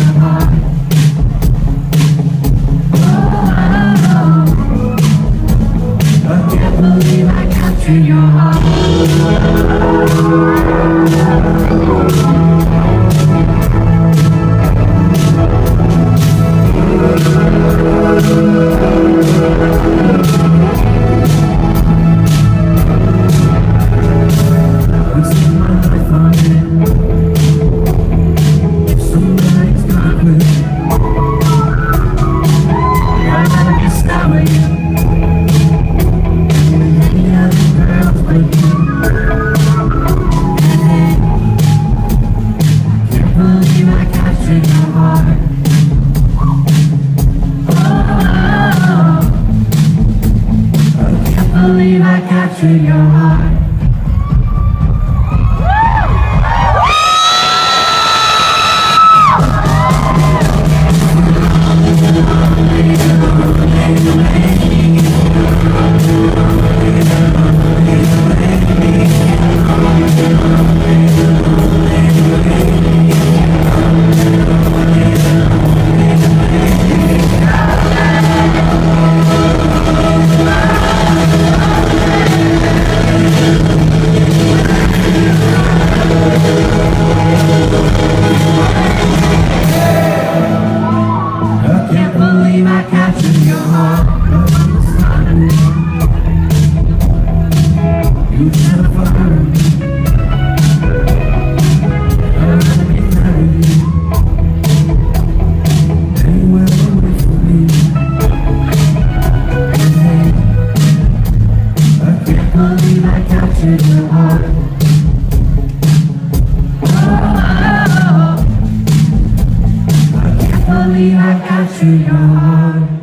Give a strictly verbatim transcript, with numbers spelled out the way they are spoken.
your heart. I can't believe I captured your heart. I've seen my life on it. If somebody's not with it, I'd rather be sad with you than any other girls but you. And I can't believe I captured your heart. Oh, I can't believe I captured your heart. I can't believe I captured your heart. You never fired me. I'd rather be married to you anywhere away from me. And hey, I can't believe I captured your heart. Oh, I can't believe I captured your heart.